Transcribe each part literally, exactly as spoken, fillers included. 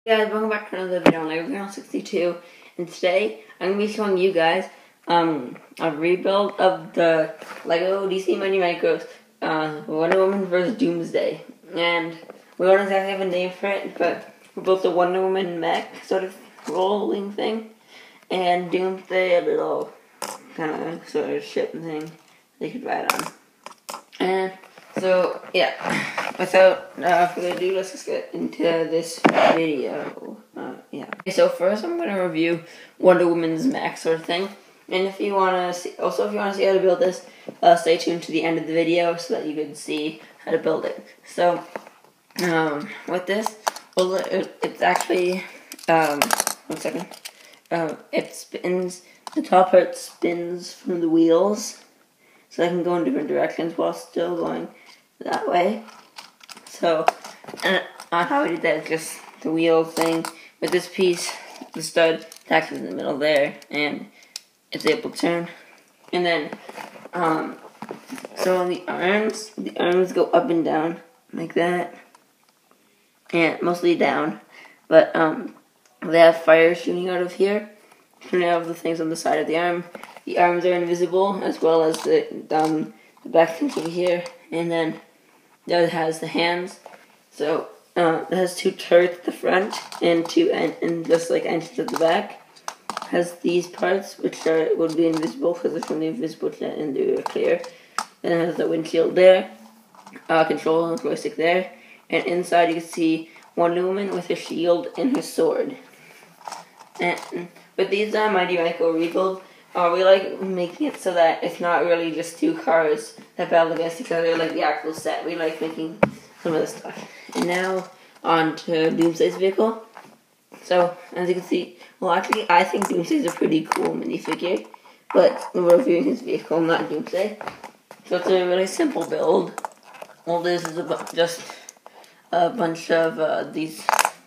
Guys, welcome back to another video on Lego Channel sixty-two, and today I'm going to be showing you guys um, a rebuild of the Lego D C Mighty Micros uh, Wonder Woman versus Doomsday. And we don't exactly have a name for it, but we built the Wonder Woman mech sort of rolling thing, and Doomsday a little kind of sort of ship thing they could ride on. And so, yeah, without uh, further ado, let's just get into this video. Uh, yeah. Okay, so first I'm going to review Wonder Woman's mech sort of thing. And if you want to see, also if you want to see how to build this, uh, stay tuned to the end of the video so that you can see how to build it. So, um, with this, well, it, it's actually, um, one second, um, it spins, the top part spins from the wheels, so I can go in different directions while still going that way. So, and on how I did that is just the wheel thing with this piece, the stud attaches in the middle there, and it's able to turn. And then, um, so on the arms, the arms go up and down like that, and mostly down, but um, they have fire shooting out of here, shooting out of the things on the side of the arm. The arms are invisible, as well as the um, the back things over here, and then the other has the hands. So uh, it has two turrets at the front and two en and just like engines at the back. It has these parts which are would be invisible because they're from the invisible jet and they're clear. Then it has the windshield there, uh, control and joystick there, and inside you can see Wonder Woman with her shield and her sword. And with these uh, Mighty Micro rebuild, Uh, we like making it so that it's not really just two cars that battle against each other like the actual set. We like making some of this stuff. And now, on to Doomsday's vehicle. So, as you can see, well actually I think Doomsday's a pretty cool minifigure, but we're reviewing his vehicle, not Doomsday. So it's a really simple build. All this is about just a bunch of uh, these...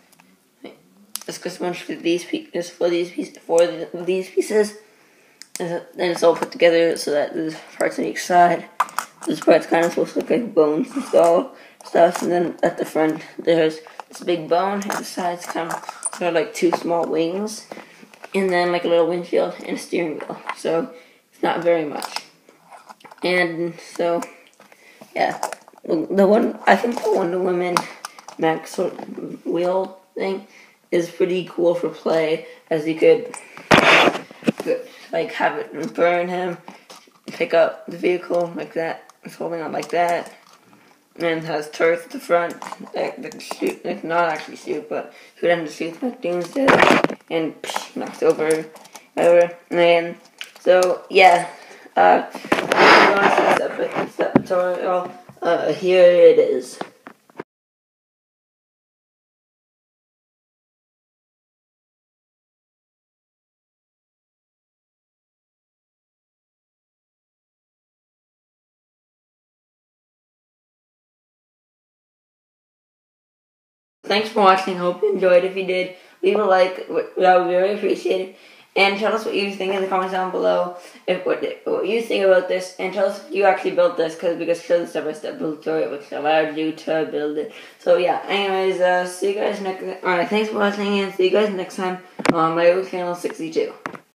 It's just a bunch of these pieces, for these pieces, for these pieces. And then it's all put together so that there's parts on each side. This part's kind of supposed to look like bones and skull stuff. And then at the front, there's this big bone. And the sides kind of sort of like two small wings. And then like a little windshield and a steering wheel. So it's not very much. And so, yeah. The one, I think the Wonder Woman mech sort of wheel thing is pretty cool for play, as you could like have it burn him, pick up the vehicle like that, it's holding on like that, and has turrets at the front that, that can shoot, that not actually shoot, but shoot them to shoot like Doomsday, and psh, knocks over, whatever. And so yeah, uh, if you want to see this step tutorial, uh, here it is. Thanks for watching. Hope you enjoyed. If you did, leave a like. That would be very appreciated. And tell us what you think in the comments down below. If what, what you think about this, and tell us if you actually built this, because we could show the step-by-step build tutorial, which allowed you to build it. So yeah. Anyways, uh, see you guys next. Alright, thanks for watching, and see you guys next time on Lego Channel sixty-two.